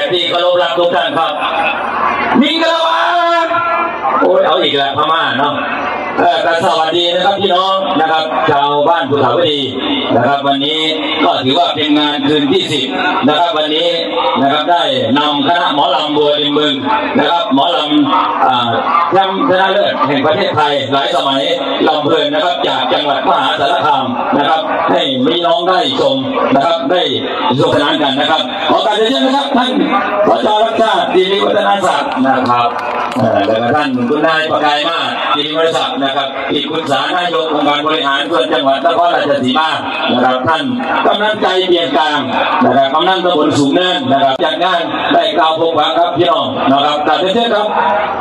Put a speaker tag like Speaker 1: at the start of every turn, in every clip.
Speaker 1: ที่เคารพรักทุกท่านครับมิงกะลาวาโอ้ยเอาอีกแล้วพม่าเนาะก็สวัสดีนะครับพี่น้องนะครับชาวบ้านภูเขาวดีนะครับวันนี้ก็ถือว่าเป็นงานคืนที่10นะครับวันนี้นะครับได้นำคณะหมอลำบัวริมบึงนะครับหมอลำแชมป์ชนะเลิศแห่งประเทศไทยหลายสมัยลำเพลินนะครับจากจังหวัดมหาสารคามนะครับให้พี่น้องได้ชมนะครับได้สนุกสนานกันนะครับขอการเชิญนะครับท่านผอ.รักชาติดีวัฒนศักดิ์นะครับแล้วก็ท่านคุณนายประกายมาดีวัฒนศักดิ์นะครับอีกคุณสานายกองค์การบริหารส่วนจังหวัดนครราชสีมานะครับท่านกำนันใจเปลี่ยนกลางนะครับกำนันตำบลสูงเนินนะครับจัดงานได้กล่าวพบปะครับพี่น้องนะครับการเชิญครับ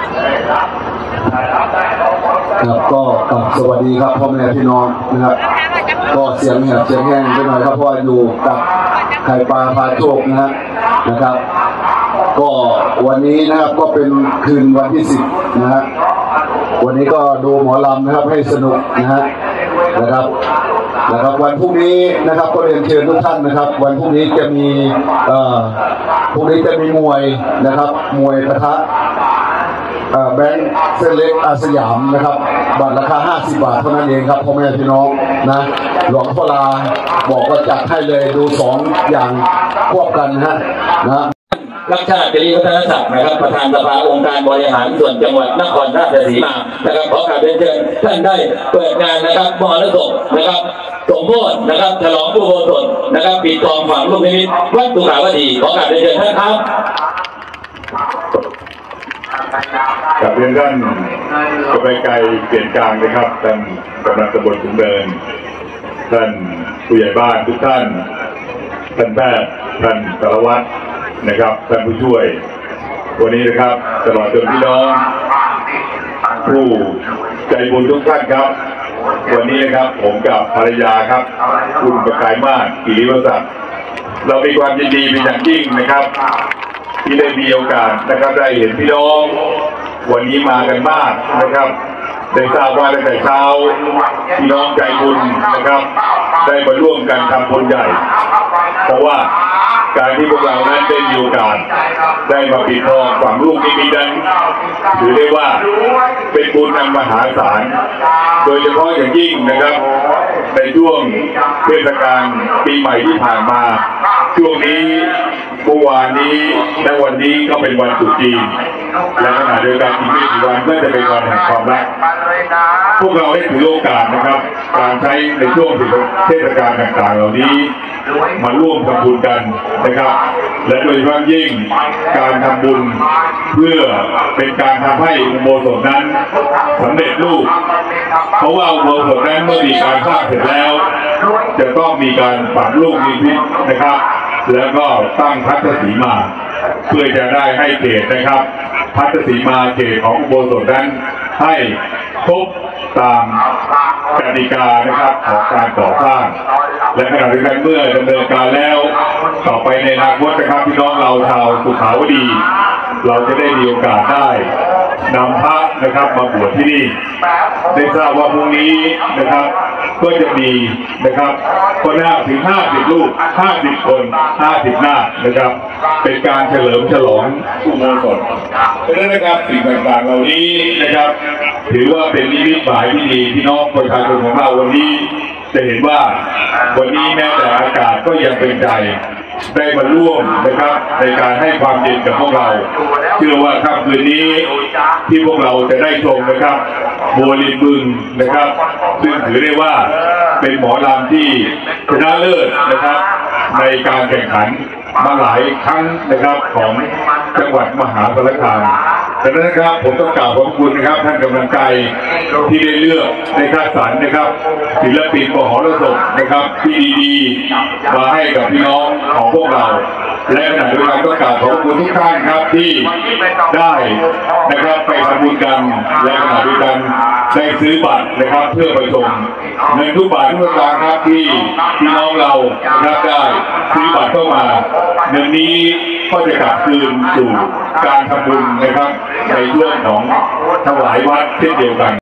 Speaker 2: ครับก็สวัสดีครับพ่อแม่พี่น้องนะครับก็เสียงแหบเสียงแห้งไปหน่อยครับเพราะอยู่กับไข่ปลาพาโชคนะครับก็วันนี้นะครับก็เป็นคืนวันที่10นะฮะวันนี้ก็ดูหมอลำนะครับให้สนุกนะครับวันพรุ่งนี้นะครับก็เรียนเชิญทุกท่านนะครับวันพรุ่งนี้จะมีมวยนะครับมวยปะทะแบงค์เส้นเล็กอาสยามนะครับบัตรราคา50 บาทเท่านั้นเองครับพ่อแม่พี่น้องนะหลวงพ่อลาบอกว่าจัดให้เลยดู2อย่างควบกันนะ
Speaker 1: รักชาติดีวัฒนศักดิ์นะครับประธานสภาองค์การบริหารส่วนจังหวัดนครราชสีมานะครับขอการเรียนเชิญท่านได้เปิดงานนะครับมหรสพนะครับสมโภชนะครับฉลองอุโบสถนะครับปิดทองฝังลูกนิมิตวัดภูเขาวดีขอการเรียนเชิญท่านครับ
Speaker 3: กับเรื่องด้านกระไกลเปลี่ยนกลางนะครับท่านกำนันตำบลสูงเนินท่านผู้ใหญ่บ้านทุกท่านท่านแพทย์ท่านสารวัตรนะครับท่านผู้ช่วยวันนี้นะครับตลอดจนพี่น้องผู้ใจบุญทุกท่านครับวันนี้นะครับผมกับภรรยาครับคุณประกายมากกิริวศักดิ์เรามีความยินดีเป็นอย่างยิ่งนะครับที่ได้มีโอกาสนะครับได้เห็นพี่น้องวันนี้มากันมากนะครับได้ทราบว่าตั้งแต่เช้าพี่น้องใจบุญนะครับได้มาร่วมกันทำบุญใหญ่เพราะว่าการที่พวกเรานั้นได้มีโอกาสได้มาปิดทองฝังลูกนิมิตนั้นถือได้ว่าเป็นบุญอันมหาศาลโดยเฉพาะอย่างยิ่งนะครับในช่วงเทศกาลปีใหม่ที่ผ่านมาช่วงนี้เมื่อวานนี้และวันนี้ก็เป็นวันตรุษจีนและขณะเดียวกันอีกไม่กี่วันก็จะเป็นวันแห่งความรักพวกเราได้ถือโอกาสนะครับการใช้ในช่วงเทศกาลต่างๆเหล่านี้มาร่วมทำบุญกันนะครับและโดยเฉพาะยิ่งการทำบุญเพื่อเป็นการทำให้อุโบสถนั้นสำเร็จรูปเพราะว่าอุโบสถนั้นเมื่อมีการสร้างเสร็จแล้วจะต้องมีการฝังลูกนิมิตนะครับแล้วก็ตั้งพัทธสีมาเพื่อจะได้ให้เขตนะครับพัทธสีมาเขตของอุโบสถนั้นให้ครบตามกติกานะครับของการก่อสร้างและขณะเดียวกันเมื่อดำเนินการแล้วต่อไปในอนาคตนะครับพี่น้องเราชาวภูเขาวดีเราจะได้มีโอกาสได้นำพระนะครับมาบวชที่นี่ได้ทราบว่าพรุ่งนี้นะครับก็จะมีนะครับคนหน้าถึง50 รูป50 คน50 หน้านะครับเป็นการเฉลิมฉลองอุโบสถเพราะฉะนั้นนะครับสิ่งต่างๆเหล่านี้นะครับถือว่าเป็นนิมิตหมายที่ดีพี่น้องประชาชนของเราวันนี้จะเห็นว่าวันนี้แม้แต่อากาศก็ยังเป็นใจได้มาร่วมนะครับในการให้ความเย็นกับพวกเราเชื่อว่าค่ำคืนนี้ที่พวกเราจะได้ชมนะครับบัวริมบึงนะครับซึ่งถือได้ว่าเป็นหมอลำที่ชนะเลิศนะครับในการแข่งขันมาหลายครั้งนะครับของจังหวัดมหาสารคามดังนั้นนะครับผมต้องกล่าวขอบคุณนะครับท่านกำลังใจที่ได้เลือกในคัดสรรนะครับศิลปินมหรสพนะครับที่ดีๆมาให้กับพี่น้องของพวกเราและขณะเดียวกันก็กล่าวขอบคุณทุกท่านครับที่ได้นะครับไปทำบุญกันและขณะเดียวกันได้ซื้อบัตรนะครับเพื่อไปชมเงินทุกบาททุกสตางค์ครับที่พี่น้องเรานะครับได้ซื้อบัตรเข้ามาเงินนี้ก็จะกลับคืนสู่การทำบุญนะครับในช่วงของถวายวัดเช่นเดียวกัน